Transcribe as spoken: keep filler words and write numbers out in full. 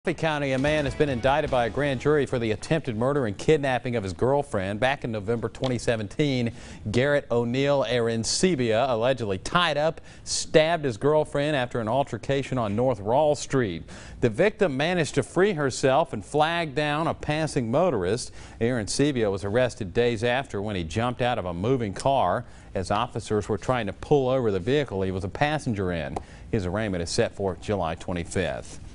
County, a man has been indicted by a grand jury for the attempted murder and kidnapping of his girlfriend. Back in November twenty seventeen, Garrett O'Neill Arancibia allegedly tied up, stabbed his girlfriend after an altercation on North Rawl Street. The victim managed to free herself and flag down a passing motorist. Arancibia was arrested days after when he jumped out of a moving car as officers were trying to pull over the vehicle he was a passenger in. His arraignment is set for July twenty-fifth.